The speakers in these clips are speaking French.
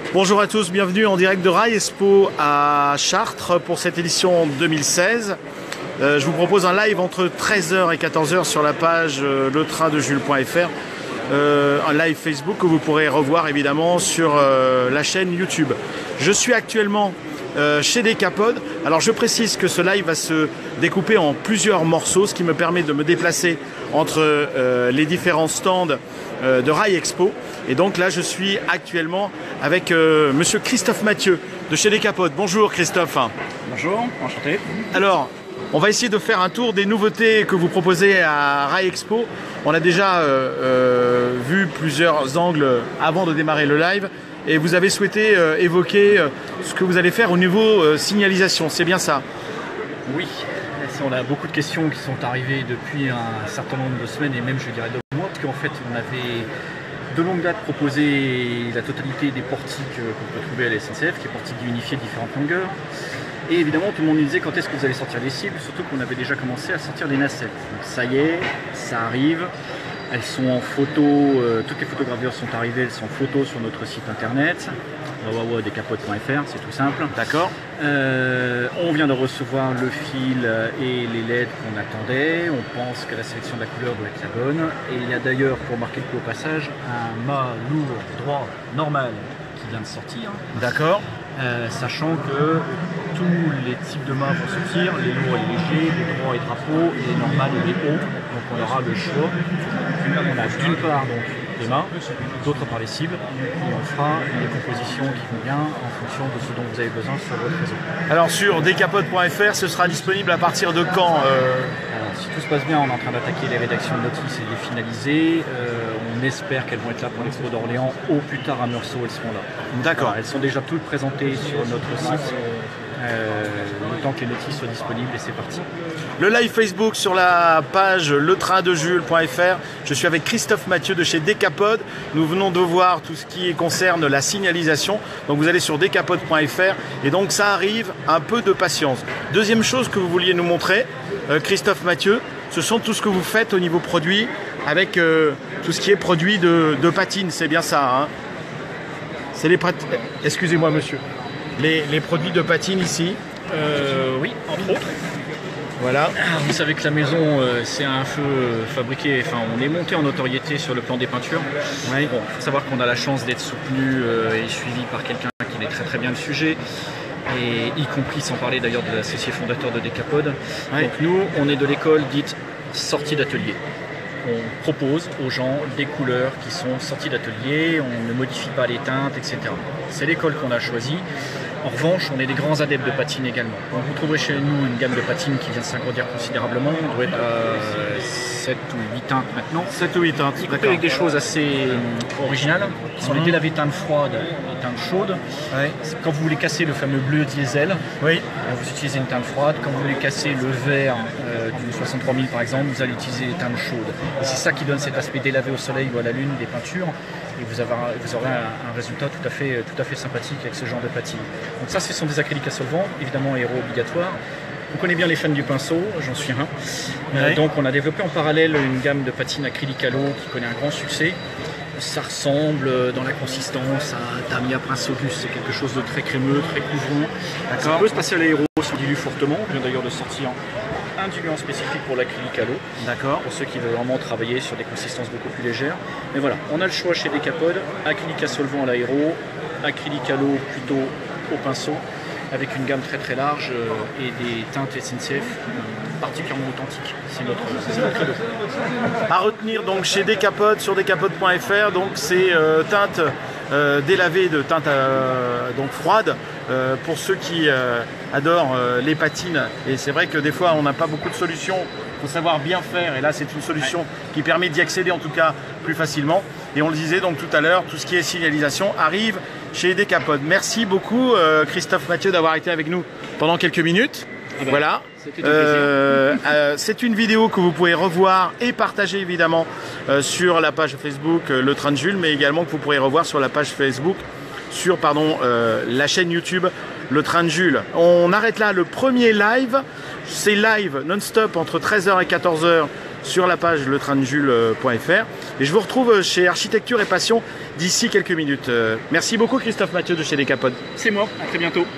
Bonjour à tous, bienvenue en direct de Rail Expo à Chartres pour cette édition 2016. Je vous propose un live entre 13h et 14h sur la page letraindejules.fr, un live Facebook que vous pourrez revoir évidemment sur la chaîne YouTube. Je suis actuellement chez Decapod. Alors je précise que ce live va se découper en plusieurs morceaux, ce qui me permet de me déplacer entre les différents stands de Rail Expo. Et donc là je suis actuellement avec monsieur Christophe Mathieu de chez Decapod. Bonjour Christophe. Bonjour, enchanté. Alors on va essayer de faire un tour des nouveautés que vous proposez à Rail Expo. On a déjà vu plusieurs angles avant de démarrer le live. Et vous avez souhaité évoquer ce que vous allez faire au niveau signalisation, c'est bien ça? Oui, on a beaucoup de questions qui sont arrivées depuis un certain nombre de semaines et même je dirais de mois, parce qu'en fait on avait de longue date proposé la totalité des portiques qu'on peut trouver à la SNCF, qui est portique unifiée de différentes longueurs. Et évidemment tout le monde nous disait quand est-ce que vous allez sortir les cibles, surtout qu'on avait déjà commencé à sortir des nacelles. Donc ça y est, ça arrive. Elles sont en photo, toutes les photogravures sont arrivées, elles sont en photo sur notre site internet, decapod.fr, c'est tout simple. D'accord. On vient de recevoir le fil et les LED qu'on attendait. On pense que la sélection de la couleur doit être la bonne. Et il y a d'ailleurs, pour marquer le coup au passage, un mât lourd, droit, normal qui vient de sortir. D'accord. Sachant que tous les types de mâts vont sortir, les lourds et les légers, les droits et drapeaux, les normales et les hauts. Donc on aura le choix. On a d'une part donc les mâts, d'autre part les cibles, et on fera les compositions qui vont bien en fonction de ce dont vous avez besoin sur votre réseau. Alors sur decapod.fr, ce sera disponible à partir de quand Alors, si tout se passe bien, on est en train d'attaquer les rédactions de notices et de les finaliser. On espère qu'elles vont être là pour l'Expo d'Orléans. Au plus tard à Meursault, elles seront là. D'accord. Elles sont déjà toutes présentées sur notre site. Le temps que les notices soient disponibles et c'est parti. Le live Facebook sur la page letraindejules.fr. Je suis avec Christophe Mathieu de chez Decapod. Nous venons de voir tout ce qui concerne la signalisation. Donc vous allez sur decapod.fr et donc ça arrive, un peu de patience. Deuxième chose que vous vouliez nous montrer, Christophe Mathieu, ce sont tout ce que vous faites au niveau produit avec tout ce qui est produit de patine, c'est bien ça hein? C'est les excusez-moi monsieur. Les produits de patine ici. Oui, entre autres. Voilà. Vous savez que la maison, c'est un feu fabriqué, enfin on est monté en notoriété sur le plan des peintures. Oui. Bon, il faut savoir qu'on a la chance d'être soutenu et suivi par quelqu'un qui connaît très très bien le sujet. Et y compris sans parler d'ailleurs de l'associé fondateur de Decapod. Oui. Donc nous, on est de l'école dite sortie d'atelier. On propose aux gens des couleurs qui sont sorties d'atelier, on ne modifie pas les teintes, etc. C'est l'école qu'on a choisie. En revanche, on est des grands adeptes de patine également. Donc vous trouverez chez nous une gamme de patines qui vient s'agrandir considérablement. On doit être à 7 ou 8 teintes maintenant. 7 ou 8 teintes, d'accord. Avec des choses assez originales, qui sont les délavées teintes froides et teintes chaudes. Ouais. Quand vous voulez casser le fameux bleu diesel, oui. Vous utilisez une teinte froide. Quand vous voulez casser le vert d'une 63 000 par exemple, vous allez utiliser des teintes chaudes. Et c'est ça qui donne cet aspect délavé au soleil ou à la lune des peintures. Et vous aurez un résultat tout à fait sympathique avec ce genre de patine. Donc ça, ce sont des acryliques à solvant, évidemment aéro obligatoire. On connaît bien les fans du pinceau, j'en suis un. Oui. Donc on a développé en parallèle une gamme de patines acrylique à l'eau qui connaît un grand succès. Ça ressemble dans la consistance à Tamiya Prince Auguste, c'est quelque chose de très crémeux, très couvrant. Ça peut se passer à l'aéro si on dilue fortement. On vient d'ailleurs de sortir un diluant spécifique pour l'acrylique à l'eau. D'accord. Pour ceux qui veulent vraiment travailler sur des consistances beaucoup plus légères. Mais voilà, on a le choix chez Decapod, acrylique à solvant à l'aéro, acrylique à l'eau plutôt au pinceau, avec une gamme très très large et des teintes SNCF particulièrement authentiques. C'est notre credo. À retenir donc chez Decapod, sur decapod.fr, donc c'est teintes délavées de teintes donc froides pour ceux qui adorent les patines. Et c'est vrai que des fois on n'a pas beaucoup de solutions, il faut savoir bien faire et là c'est une solution qui permet d'y accéder en tout cas plus facilement. Et on le disait donc tout à l'heure, tout ce qui est signalisation arrive chez Decapod. Merci beaucoup Christophe Mathieu d'avoir été avec nous pendant quelques minutes. Voilà. C'est une vidéo que vous pouvez revoir et partager évidemment sur la page Facebook Le Train de Jules, mais également que vous pourrez revoir sur la page Facebook sur la chaîne YouTube Le Train de Jules. On arrête là le premier live. C'est live non-stop entre 13h et 14h sur la page letraindejules.fr. Et je vous retrouve chez Architecture et Passion d'ici quelques minutes. Merci beaucoup Christophe Mathieu de chez Decapod. C'est moi, à très bientôt.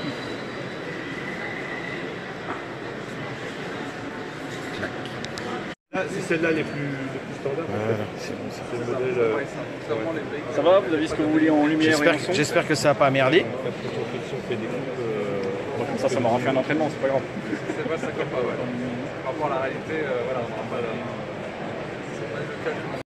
C'est celle-là les plus standards. Voilà. C'est le modèle. Ça va, vous avez ce que vous voulez en lumière et en son? J'espère que ça n'a pas merdé. Quand on fait des coupes, Ça m'aura fait un entraînement, c'est pas grave. C'est vrai, ça colle pas, ouais. Par rapport à la réalité, voilà, on n'aura pas la...